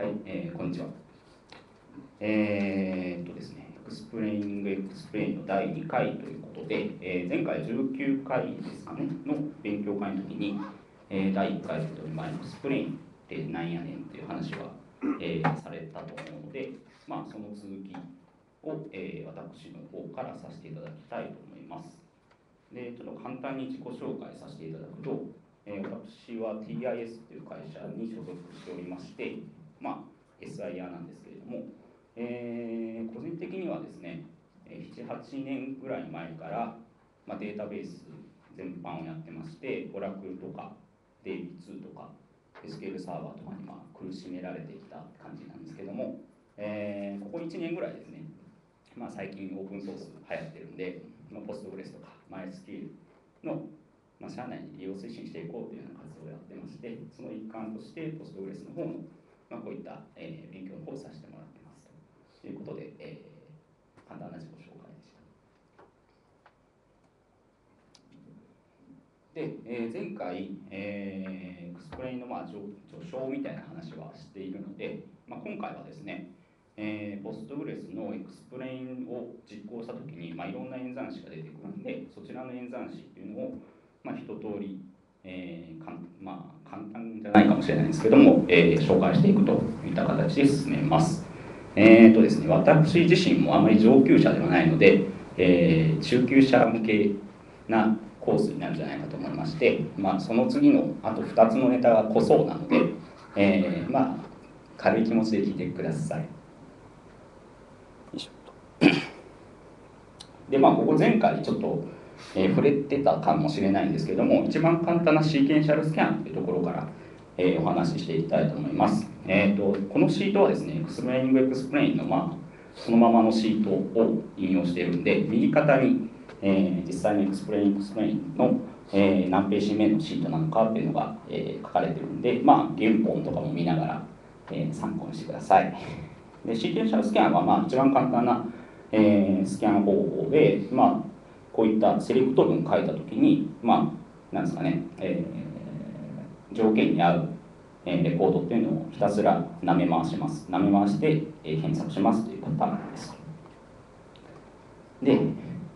はい、こんにちは。ですね、エクスプレイングエクスプレインの第2回ということで、前回19回ですかね、の勉強会の時に、第1回ということで、エクスプレインってなんやねんっていう話は、されたと思うので、その続きを、私の方からさせていただきたいと思います。で、ちょっと簡単に自己紹介させていただくと、私は TIS という会社に所属しておりまして、SIR なんですけれども、個人的にはですね、7、8年ぐらい前から、データベース全般をやってまして、オラクルとか DB2 とか SQL サーバーとかに苦しめられてきた感じなんですけども、ここ1年ぐらいですね、最近オープンソース流行ってるんで、ポストグレスとか MySQL の、社内に利用推進していこうというような活動をやってまして、その一環としてポストグレスの方の、こういった、勉強の方をさせてもらってますということで、簡単な自己紹介でした。で、前回、エクスプレインの序章みたいな話はしているので、今回はですね、ポストグレスのエクスプレインを実行したときに、いろんな演算子が出てくるんで、そちらの演算子っていうのを、一通り、簡単じゃないかもしれないんですけども、紹介していくといった形で進めます。ですね、私自身もあまり上級者ではないので、中級者向けなコースになるんじゃないかと思いまして、その次のあと2つのネタが濃そうなので、軽い気持ちで聞いてください。で、ここ前回ちょっと、触れてたかもしれないんですけども、一番簡単なシーケンシャルスキャンというところから、お話ししていきたいと思います。このシートはですね、エクスプレイングエクスプレインの、そのままのシートを引用しているんで、右肩に、実際にエクスプレイングエクスプレインの、何ページ目のシートなのかっていうのが、書かれているんで、原本とかも見ながら、参考にしてください。で、シーケンシャルスキャンは、一番簡単なスキャン方法で、こういったセレクト文を書いたときに、なんですかね、条件に合うレコードっていうのをひたすら舐め回します。舐め回して検索しますというパターンです。で、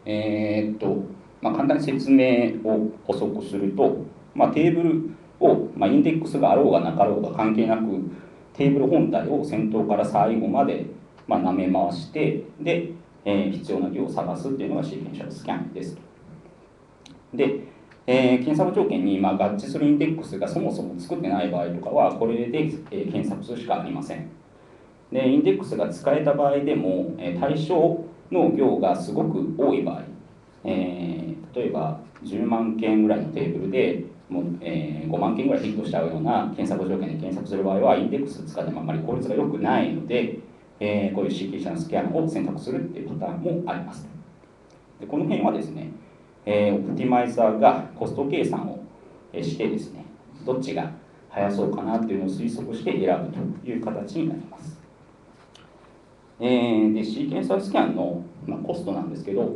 簡単に説明を補足すると、テーブルを、インデックスがあろうがなかろうが関係なく、テーブル本体を先頭から最後まで、舐め回して、で、必要な行を探すっていうのがシーケンシャルスキャンですと。で、検索条件に、合致するインデックスがそもそも作ってない場合とかは、これで、検索するしかありません。で、インデックスが使えた場合でも、対象の行がすごく多い場合、例えば10万件ぐらいのテーブルでもう、5万件ぐらいヒットしちゃうような検索条件で検索する場合は、インデックス使ってもあまり効率が良くないので、こういうシーケンシャルスキャンを選択するっていうパターンもあります。で、この辺はですね、オプティマイザーがコスト計算をしてですね、どっちが速そうかなっていうのを推測して選ぶという形になります。で、シーケンシャルスキャンの、コストなんですけど、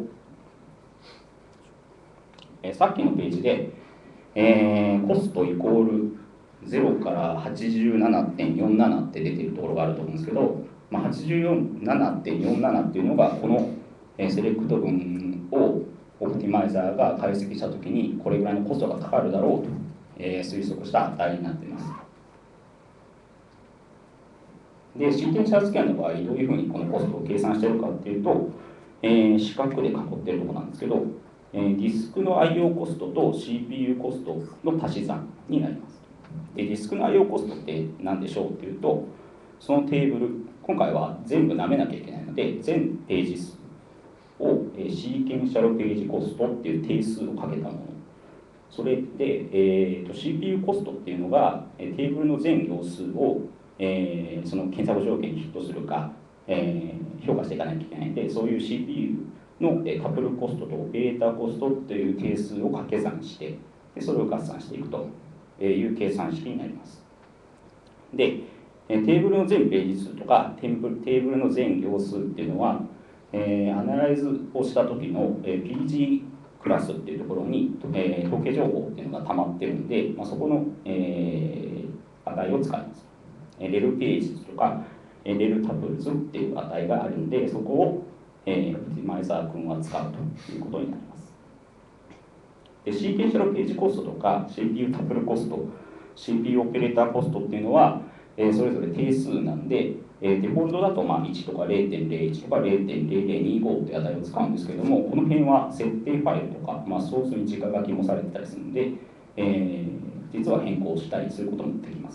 さっきのページで、コストイコール0から87.47 って出てるところがあると思うんですけど、87.47 っていうのがこのセレクト文をオプティマイザーが解析したときにこれぐらいのコストがかかるだろうと推測した値になっています。で、シーケンシャルスキャンの場合、どういうふうにこのコストを計算しているかっていうと、四角で囲っているところなんですけど、ディスクの I/O コストと CPU コストの足し算になります。で、ディスクの I/O コストって何でしょうっていうと、そのテーブル、今回は全部舐めなきゃいけないので、全ページ数をシーケンシャルページコストっていう定数をかけたもの。それで、CPU コストっていうのが、テーブルの全行数を、その検索条件にヒットするか、評価していかなきゃいけないので、そういう CPU のカプルコストとオペレーターコストという定数を掛け算して、でそれを合算していくという計算式になります。で、テーブルの全ページ数とかテーブルの全行数っていうのは、アナライズをした時の PG クラスっていうところに、統計情報っていうのが溜まってるんで、そこの、値を使います。 レルページとかレルタブルズっていう値があるので、そこをオプティマイザー君は使うということになります。で、シーケンシャルページコストとか CPU タブルコスト、CPU オペレーターコストっていうのは、それぞれ定数なんで、デフォルトだと1とか 0.01 とか 0.0025 っていう値を使うんですけれども、この辺は設定ファイルとか、ソースに直書きもされてたりするので、実は変更したりすることもできます。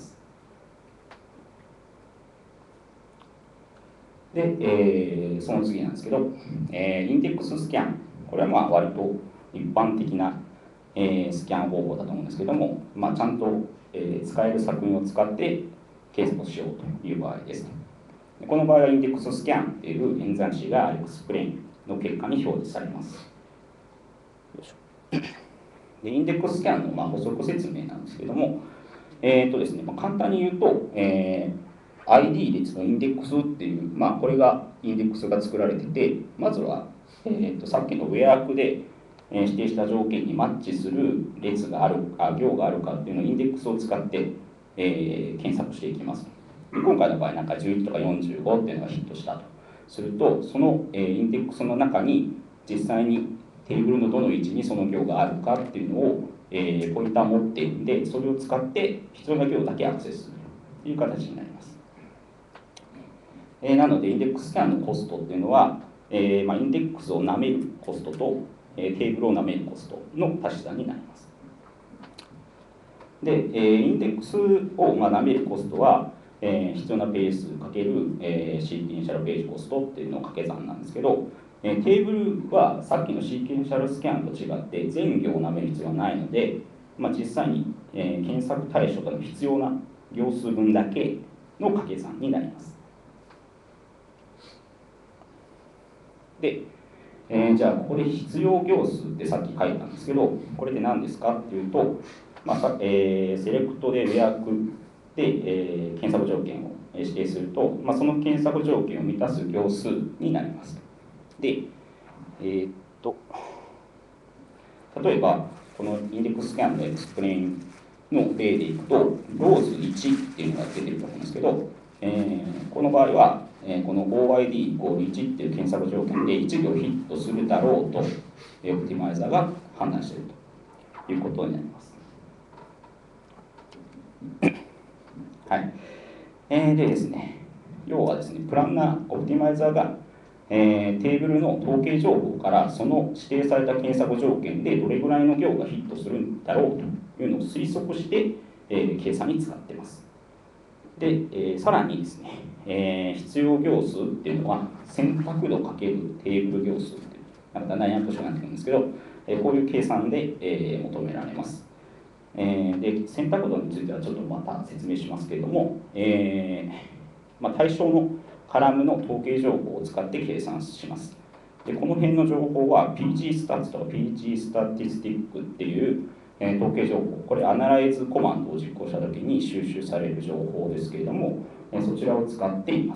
で、その次なんですけど、インデックススキャン、これは割と一般的な、スキャン方法だと思うんですけども、ちゃんと、使える作品を使って計測をしようという場合です。この場合はインデックススキャンという演算子がエクスプレインの結果に表示されます。よいしょ。で、インデックススキャンの補足説明なんですけども、ですね、簡単に言うと、ID 列のインデックスっていう、これがインデックスが作られてて、まずは、さっきの where で指定した条件にマッチする列があるか、行があるかっていうのをインデックスを使って、検索していきます。で、今回の場合、11とか45っていうのがヒットしたとすると、その、インデックスの中に実際にテーブルのどの位置にその行があるかっていうのを、ポインターを持っているんで、それを使って必要な行だけアクセスするという形になります。なので、インデックススキャンのコストっていうのは、インデックスを舐めるコストと、テーブルを舐めるコストの足し算になります。で、インデックスを舐めるコストは、必要なペースかける、シーケンシャルページコストっていうのを掛け算なんですけど、テーブルはさっきのシーケンシャルスキャンと違って全行を舐める必要はないので、実際に、検索対象の必要な行数分だけの掛け算になります。で、じゃあここで必要行数ってさっき書いたんですけど、これで何ですかっていうと、セレクトでwhereで、検索条件を指定すると、その検索条件を満たす行数になります。で、例えばこのインデックススキャンのエクスプレインの例でいくと、ローズ1っていうのが出てると思うんですけど、この場合は、この OID イコール1っていう検索条件で1行ヒットするだろうと、オプティマイザーが判断しているということになります。はい。でですね、要はですね、プランナー、オプティマイザーが、テーブルの統計情報からその指定された検索条件でどれぐらいの行がヒットするんだろうというのを推測して、計算に使っています。で、さらにですね、必要行数っていうのは選択度かけるテーブル行数ってだんだんややこしくなってくるんですけど、こういう計算で、求められます。で、選択度についてはちょっとまた説明しますけれども、対象のカラムの統計情報を使って計算します。で、この辺の情報は pgstats とか pgstatistic っていう、統計情報、これアナライズコマンドを実行したときに収集される情報ですけれども、そちらを使っています。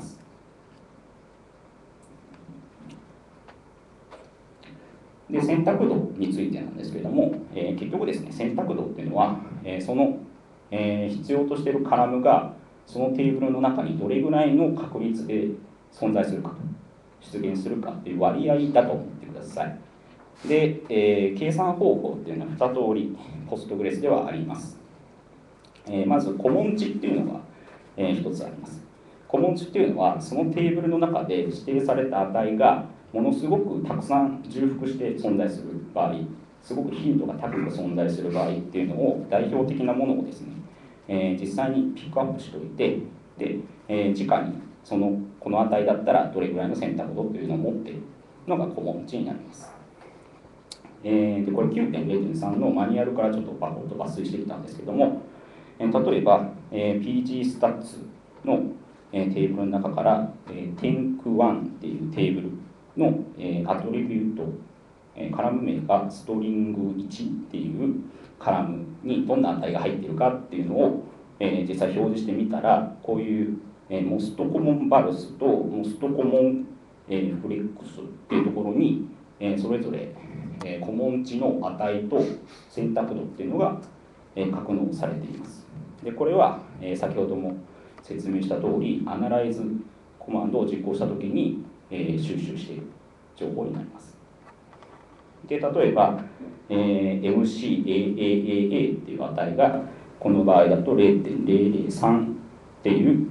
で、選択度についてなんですけれども、結局ですね、選択度っていうのは、その、必要としているカラムがそのテーブルの中にどれぐらいの確率で存在するかと、出現するかという割合だと思ってください。で、計算方法っていうのは2通りポストグレスではあります。まずコモン値っていうのが、1つあります。コモン値っていうのはそのテーブルの中で指定された値がものすごくたくさん重複して存在する場合、すごく頻度が高く存在する場合っていうのを代表的なものをですね、実際にピックアップしておいて、で、直にこの値だったらどれぐらいの選択度というのを持っているのがコモン値になります。でこれ 9.0.3 のマニュアルからちょっとパコッと抜粋してきたんですけども、例えば、PGStats の、テーブルの中から、tenk1 っていうテーブルの、アトリビュート、カラム名がストリング1っていうカラムにどんな値が入っているかっていうのを、実際表示してみたら、こういう、most common values と most common flex っていうところに、それぞれ、コモン値の値と選択度っていうのが、格納されています。でこれは、先ほども説明した通り、アナライズコマンドを実行したときに、収集している情報になります。で、例えば、MCAAAA っていう値が、この場合だと 0.003 っていう、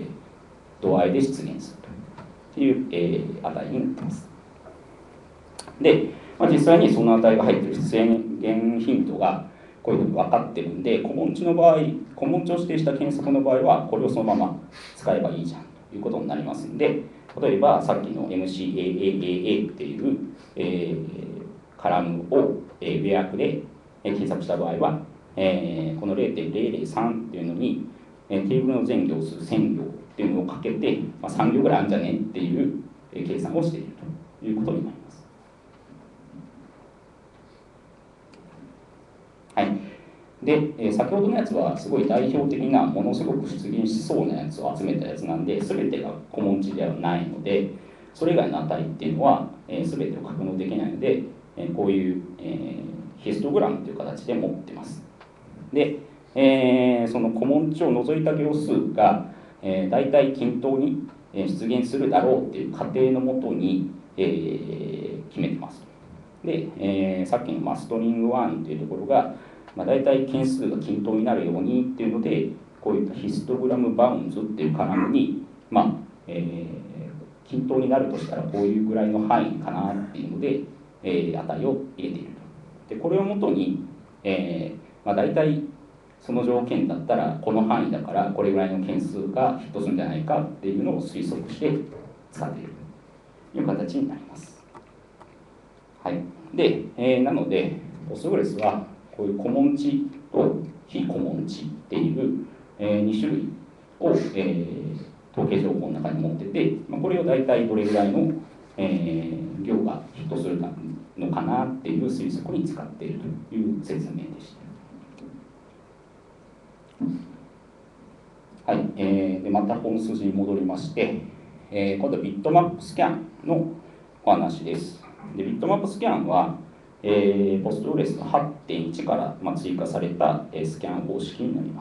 度合いで出現するという、値になっています。で、実際にその値が入っている出現頻度がこういうふうに分かってるんで、古文値の場合、古文値を指定した検索の場合は、これをそのまま使えばいいじゃんということになりますんで、例えばさっきの MCAAAA っていう、カラムを、予約で検索した場合は、この 0.003 っていうのに、テーブルの全行数1000行っていうのをかけて、3行ぐらいあるんじゃねっていう、計算をしているということになります。はい。で、先ほどのやつはすごい代表的なものすごく出現しそうなやつを集めたやつなんで、全てが古文値ではないので、それ以外の値っていうのは、全てを格納できないので、こういう、ヒストグラムという形で持ってます。で、その古文値を除いた行数が、大体均等に出現するだろうっていう仮定のもとに、決めてます。で、さっきのストリング1というところが、大体件数が均等になるようにっていうので、こういったヒストグラムバウンズっていうカラムに、均等になるとしたらこういうぐらいの範囲かなっていうので、値を入れていると。で、これをもとに、大体その条件だったらこの範囲だからこれぐらいの件数がヒットするんじゃないかっていうのを推測して使っているという形になります。はい。で、なので、ポストグレスはこういう古文値と非古文値っていう、2種類を、統計情報の中に持ってて、これを大体どれぐらいの、行がヒットするのかなっていう推測に使っているという説明でした。はい。でまた本筋に戻りまして、今度はビットマップスキャンのお話です。でビットマップスキャンは、ポストグレスの 8.1 から、追加された、スキャン方式になります。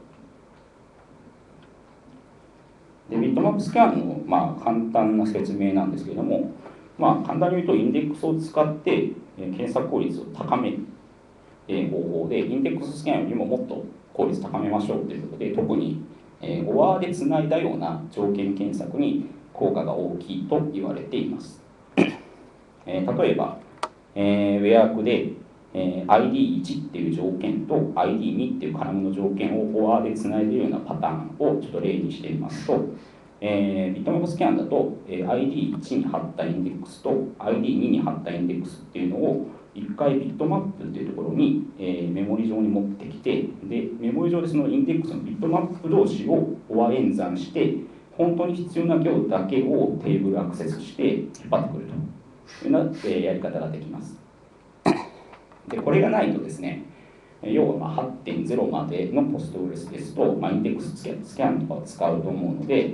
でビットマップスキャンの、簡単な説明なんですけれども、簡単に言うとインデックスを使って、検索効率を高める、方法で、インデックススキャンよりももっと効率高めましょうということで、特に、OR でつないだような条件検索に効果が大きいと言われています。例えば、ウェアクで、ID1 っていう条件と ID2 っていうカラムの条件を OR でつないでいるようなパターンをちょっと例にしてみますと、ビットマップスキャンだと、ID1 に貼ったインデックスと ID2 に貼ったインデックスっていうのを一回ビットマップっていうところに、メモリ上に持ってきて、でメモリ上でそのインデックスのビットマップ同士を OR 演算して本当に必要な行だけをテーブルアクセスして引っ張ってくるというような、やり方ができます。でこれがないとですね、要は8.0 までのポストグレスですと、インデックススキャンとかを使うと思うので、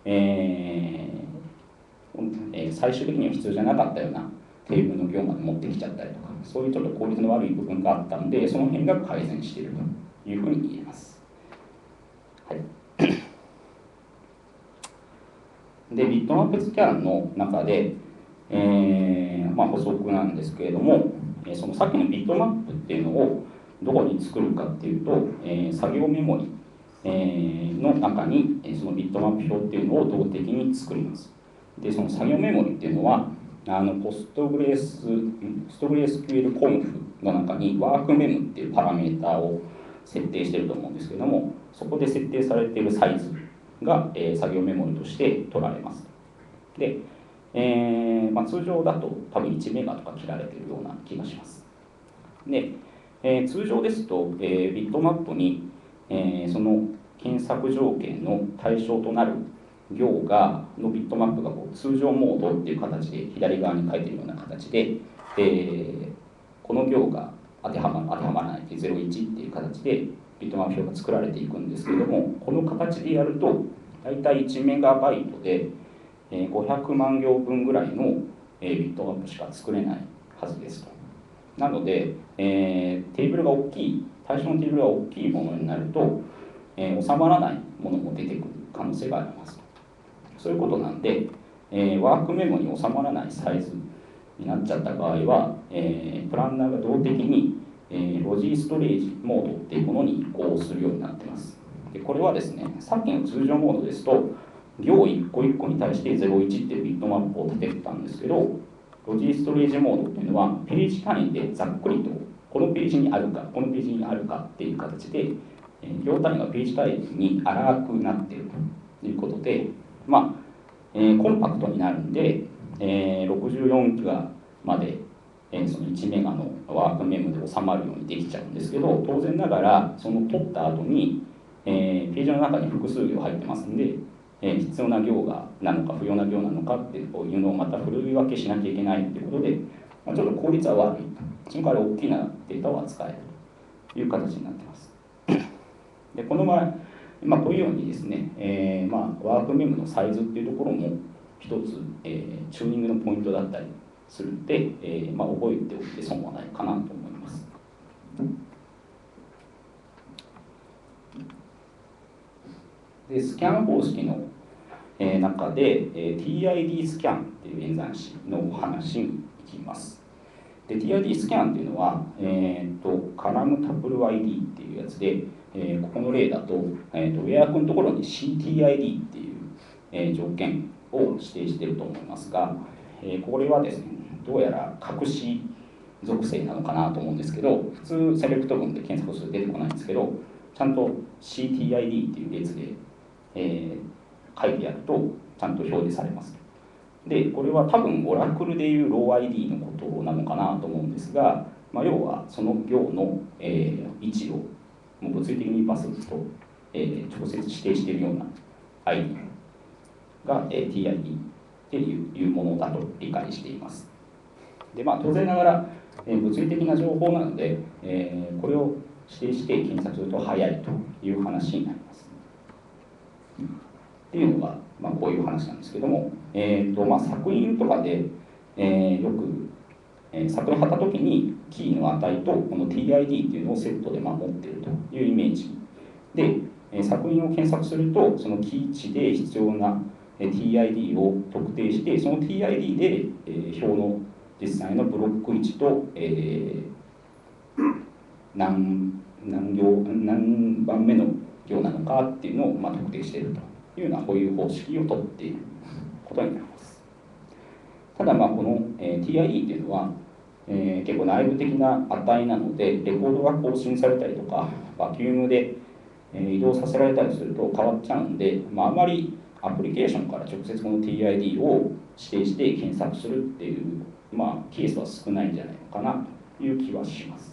最終的には必要じゃなかったようなテーブルの行まで持ってきちゃったりとか、そういうちょっと効率の悪い部分があったので、その辺が改善しているというふうに言えます。はい、でビットマップスキャンの中で、補足なんですけれども、そのさっきのビットマップっていうのをどこに作るかっていうと、作業メモリ、の中にそのビットマップ表っていうのを動的に作ります。でその作業メモリっていうのはポストグレ SQL コンフの中にワークメムっていうパラメータを設定していると思うんですけれども、そこで設定されているサイズが、作業メモリとして取られます。で、通常だと多分1メガとか切られているような気がします。で、通常ですと、ビットマップに、その検索条件の対象となる行がのビットマップが通常モードっていう形で左側に書いているような形で、この行が当てはまらないで01っていう形でビットマップ表が作られていくんですけれども、この形でやると大体1メガバイトで500万行分ぐらいのビットマップしか作れないはずですと。なので、テーブルが大きい、対象のテーブルが大きいものになると、収まらないものも出てくる可能性があります。そういうことなんで、ワークメモに収まらないサイズになっちゃった場合は、プランナーが動的に、ロジーストレージモードっていうものに移行するようになっています。でこれはですね、さっきの通常モードですと、行一個一個に対して01っていうビットマップを立ててたんですけど、ロジーストレージモードっていうのは、ページ単位でざっくりと、このページにあるか、このページにあるかっていう形で、行単位がページ単位に荒くなっているということで、コンパクトになるんで、64ギガまで、その1メガのワークメモで収まるようにできちゃうんですけど、当然ながら、その取った後に、ページの中に複数行入ってますんで、必要な行がなのか不要な行なのかっていうのをまたふるい分けしなきゃいけないということで、ちょっと効率は悪い。その代わり大きなデータを扱えるという形になっています。でこの場合、こういうようにですね、ワークメモのサイズっていうところも一つ、チューニングのポイントだったりするんで、覚えておいて損はないかなと思います。でスキャン方式の中で、TID スキャンっていう演算子のお話に行きます。で TID スキャンっていうのは、カラムタプル ID っていうやつで、ここの例だと、ウェア君のところに CTID っていう、条件を指定していると思いますが、これはですね、どうやら隠し属性なのかなと思うんですけど、普通セレクト文で検索すると出てこないんですけど、ちゃんと CTID っていう列で、書いてあるとちゃんと表示されます。でこれは多分オラクルでいうロー ID のことなのかなと思うんですが、要はその行の、位置をもう物理的にバスッと、直接指定しているような ID が、TID っていうものだと理解しています。で当然ながら、物理的な情報なので、これを指定して検索すると早いという話になります。っていうのが、こういう話なんですけども、作品とかで、よく、作品を貼った時にキーの値とこの TID っていうのをセットで持っているというイメージで、作品を検索するとそのキー値で必要な TID を特定して、その TID で、表の実際のブロック位置と、何番目の行なのかっていうのを特定しているというような保有方式をとっていることになります。ただこの、TID っていうのは、結構内部的な値なので、レコードが更新されたりとかバキュームで、移動させられたりすると変わっちゃうんで、あまりアプリケーションから直接この TID を指定して検索するっていう、ケースは少ないんじゃないのかなという気はします。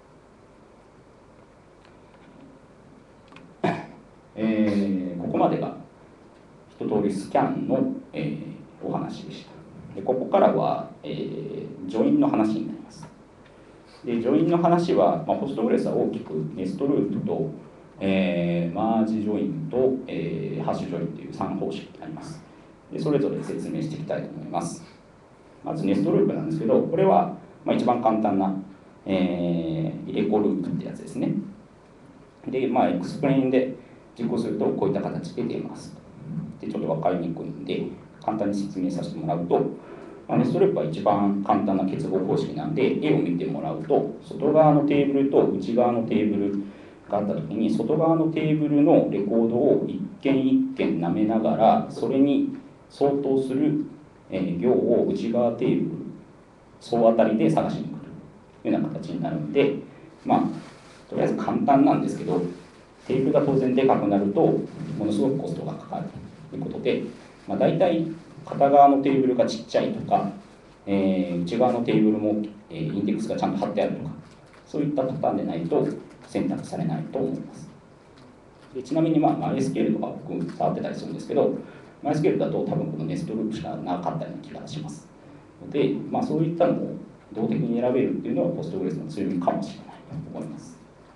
ここまでが一通りスキャンの、お話でした。でここからは、ジョインの話になります。でジョインの話は、ポストグレスは大きくネストループと、マージジョインと、ハッシュジョインという3方式になります。でそれぞれ説明していきたいと思います。まずネストループなんですけど、これは、一番簡単な、入れ子ループってやつですね。で、エクスプレインで実行するとこういった形で出ます。でちょっと分かりにくいんで簡単に説明させてもらうと、ネストループは一番簡単な結合方式なんで、絵を見てもらうと外側のテーブルと内側のテーブルがあった時に、外側のテーブルのレコードを一件一件舐めながら、それに相当する行を内側テーブル総当たりで探しに来るというような形になるんで、とりあえず簡単なんですけど、テーブルが当然でかくなるとものすごくコストがかかるということで、大体片側のテーブルがちっちゃいとか、内側のテーブルも、インデックスがちゃんと貼ってあるとか、そういったパターンでないと選択されないと思います。でちなみに、MySQL とか僕触ってたりするんですけど、MySQL だと多分このネストループしかなかったような気がしますので、そういったのを動的に選べるっていうのは Postgres の強みかもしれないと思います。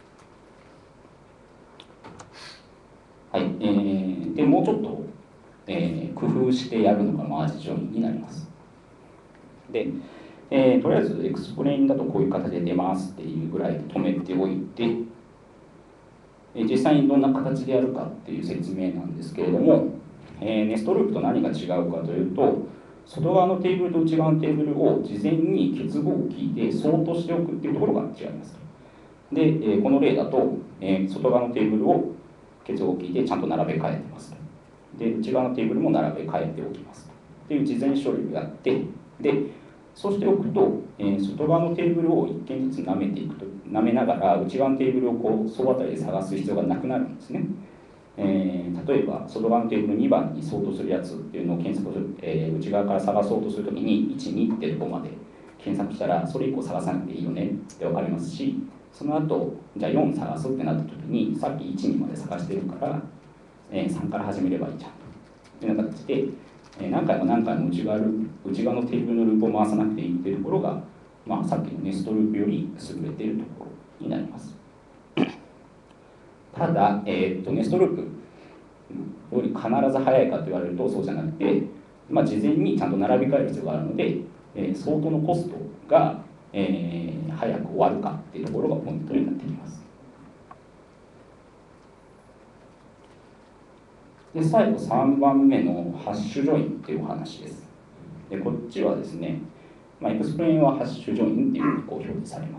はい、でもうちょっと、工夫してやるのがマージジョインになります。で、とりあえずエクスプレインだとこういう形で出ますっていうぐらいで止めておいて、 実際にどんな形でやるかっていう説明なんですけれども、ネストループと何が違うかというと、外側のテーブルと内側のテーブルを事前に結合キーでソートしておくっていうところが違います。で、この例だと、外側のテーブルを結合キーでちゃんと並べ替えてます。で、内側のテーブルも並べ替えておきますっていう事前処理をやって、で、そうしておくと、外側のテーブルを1件ずつ舐めていくと、舐めながら内側のテーブルをこう総当たりで探す必要がなくなるんですね。例えば外側のテーブル2番に相当するやつっていうのを検索する、内側から探そうとするときに1、2ってとこまで検索したらそれ以降探さなくていいよねって分かりますし、その後じゃあ4探すってなったときにさっき1、2まで探してるから、3から始めればいいじゃんというような形で、何回も何回も内側のテーブルのループを回さなくていいっていうところが、さっきのネストループより優れているところになります。ただ、ネストループより必ず早いかと言われるとそうじゃなくて、事前にちゃんと並び替える必要があるので、相当のコストが、早く終わるかっていうところがポイントになってきます。で、最後3番目のハッシュジョインっていうお話です。で、こっちはですね、エクスプレインはハッシュジョインっていうふうにこう表示されます。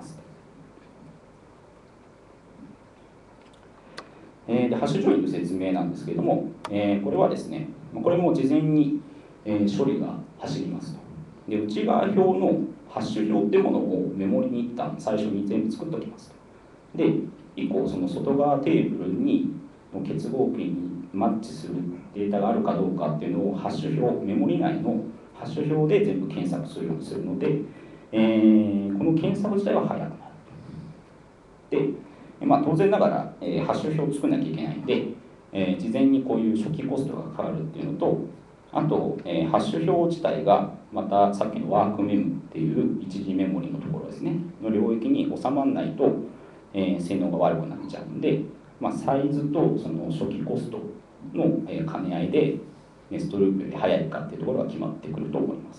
でハッシュジョインの説明なんですけれども、これはですね、これも事前に、処理が走りますと。で、内側表のハッシュ表っていうものをメモリに一旦最初に全部作っておきますと。で、以降その外側テーブルにの結合キーにマッチするデータがあるかどうかっていうのをハッシュ表、メモリ内のハッシュ表で全部検索するようにするので、この検索自体は速くなる。で、当然ながら、ハッシュ表を作らなきゃいけないんで、事前にこういう初期コストがかかるっていうのと、あと、ハッシュ表自体がまたさっきのワークメモっていう一時メモリのところですねの領域に収まらないと、性能が悪くなっちゃうんで、サイズとその初期コストの兼ね合いでネストループより速いかっていうところが決まってくると思います。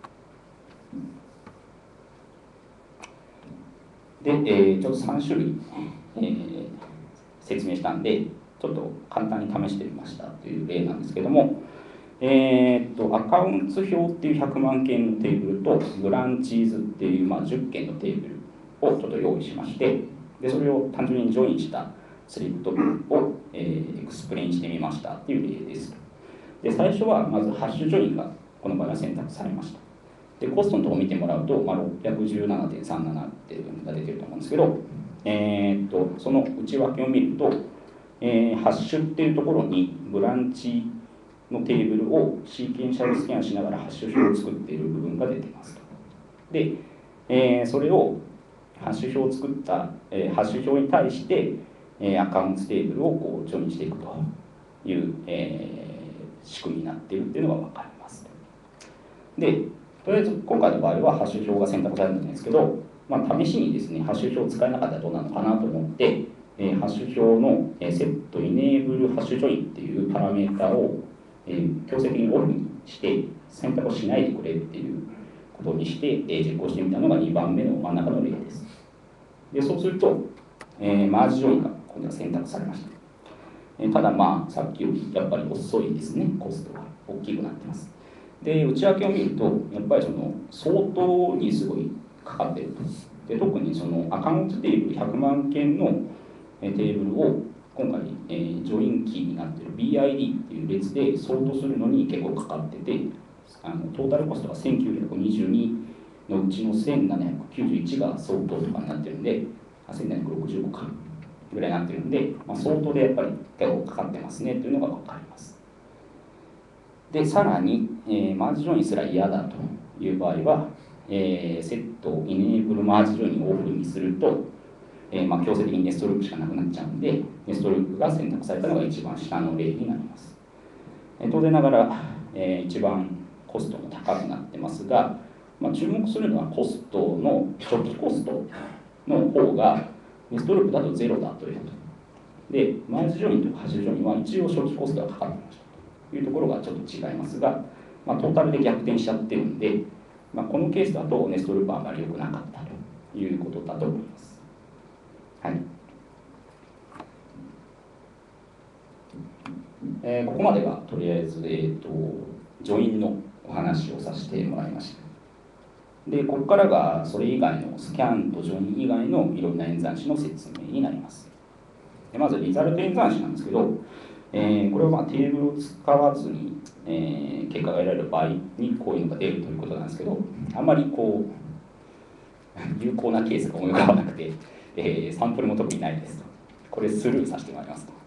で、ちょっと3種類、説明したんで、ちょっと簡単に試してみましたという例なんですけども、アカウンツ表っていう100万件のテーブルとブランチーズっていう10件のテーブルをちょっと用意しまして、でそれを単純にジョインしたスリットを、エクスプレインしてみましたっていう例です。で、最初はまずハッシュジョインがこの場合は選択されました。で、コストのところを見てもらうと、617.37 っていうのが出てると思うんですけど、その内訳を見ると、ハッシュっていうところにブランチのテーブルをシーケンシャルスキャンしながらハッシュ表を作っている部分が出ていますと。で、それをハッシュ表を作った、ハッシュ表に対して、アカウントテーブルをこうジョインしていくという、仕組みになっているっていうのが分かります。で、とりあえず今回の場合はハッシュ表が選択されたんですけど、試しにですね、ハッシュ表を使えなかったらどうなのかなと思って、ハッシュ表のセットイネーブルハッシュジョインっていうパラメータを強制的にオフにして選択をしないでくれっていうことにして実行してみたのが2番目の真ん中の例です。で、そうすると、マージジョインが今度は選択されました。たださっきよりやっぱり遅いですね、コストが大きくなってます。で、内訳を見ると、やっぱりその相当にすごいかかっていると。で、特にそのアカウントテーブル100万件のテーブルを今回、ジョインキーになっている BID っていう列で相当するのに結構かかってて、トータルコストが1922のうちの1791が相当とかになってるんで、1765かぐらいになってるんで、相当でやっぱり結構かかってますねというのが分かります。で、さらに、マージジョインすら嫌だという場合は、セットをイネーブルマージジョインをオフにすると、強制的にネストループしかなくなっちゃうんで、ネストループが選択されたのが一番下の例になります。当然ながら、一番コストも高くなってますが、注目するのはコストの初期コストの方がネストループだと0だということ。で、マージジョインとハッシュジョインは一応初期コストがかかってましたというところがちょっと違いますが、トータルで逆転しちゃってるんで、このケースだとネストループはあまり良くなかったということだと思います。はい。 ここまでがとりあえず、ジョインのお話をさせてもらいました。で、ここからがそれ以外のスキャンとジョイン以外のいろんな演算子の説明になります。でまずリザルト演算子なんですけど、これはテーブルを使わずに、結果が得られる場合にこういうのが出るということなんですけど、あんまりこう有効なケースが思い浮かばなくて、サンプルも特にないですと。これスルーさせてもらいますと。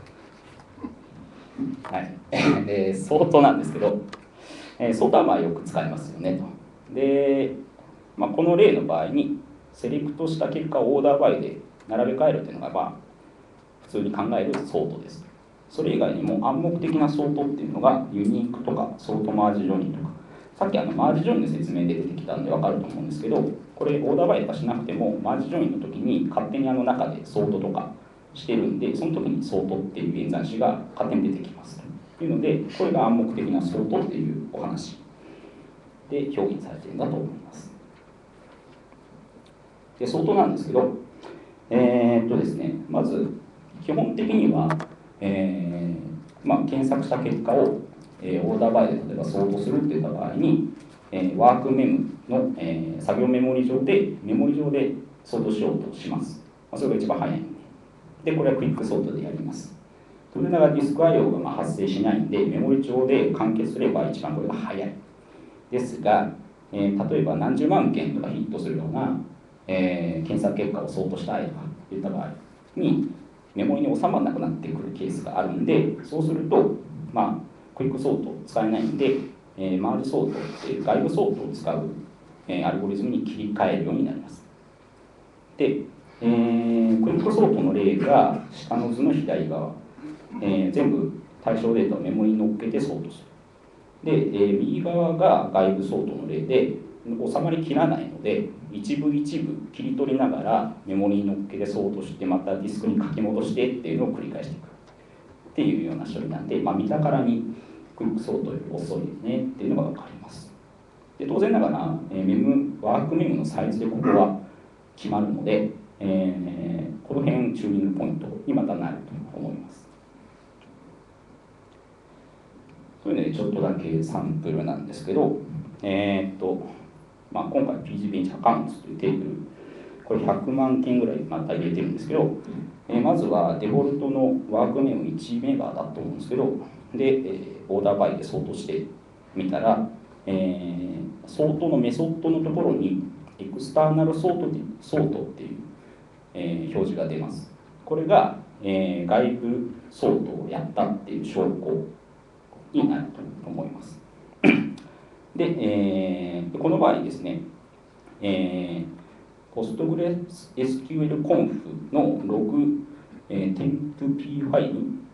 はい、で相当なんですけど、相当はまあよく使いますよねと。で、この例の場合にセレクトした結果をオーダーバイで並べ替えるというのが普通に考えるソートです。それ以外にも暗黙的なソートっていうのがユニークとかソートマージジョインとか、さっきマージジョインの説明で出てきたんで分かると思うんですけど、これオーダーバイとかしなくてもマージジョインの時に勝手に中でソートとかしてるんで、その時にソートっていう演算子が勝手に出てきますというので、これが暗黙的なソートっていうお話で表現されているんだと思います。で相当なんですけど、ですね、まず基本的には、検索した結果を、オーダーバイで例えばソートするっていった場合に、ワークメムの、作業メモリ上でソートしようとします。それが一番早いんで、これはクイックソートでやります。それながらディスク IO が発生しないんで、メモリ上で完結すれば一番これが早い。ですが、例えば何十万件とかヒットするような、検索結果をソートしたいとか言った場合に、メモリに収まらなくなってくるケースがあるんで、そうすると、クイックソート使えないんで、マージソートっていう外部ソートを使う、アルゴリズムに切り替えるようになります。で、クイックソートの例が下の図の左側、全部対象データをメモリに乗っけてソートする。で、右側が外部ソートの例で、収まりきらないので、一部一部切り取りながらメモリに乗っけてソートして、またディスクに書き戻してっていうのを繰り返していくっていうような処理なんで、見たからにクイックソートより遅いねっていうのが分かります。で当然ながら、ワークメムのサイズでここは決まるので、この辺チューニングポイントにまたなると思います。それでちょっとだけサンプルなんですけど、今回 PGBench アカウントというテーブル、これ100万件ぐらいまた入れてるんですけど、まずはデフォルトのワークメモ1メガだと思うんですけど、で、オーダーバイでソートしてみたら、ソートのメソッドのところにエクスターナルソートっていう、表示が出ます。これが、外部ソートをやったっていう証拠になると思います。で、この場合ですね、PostgreSQL Conf のログ、temp.p ファイル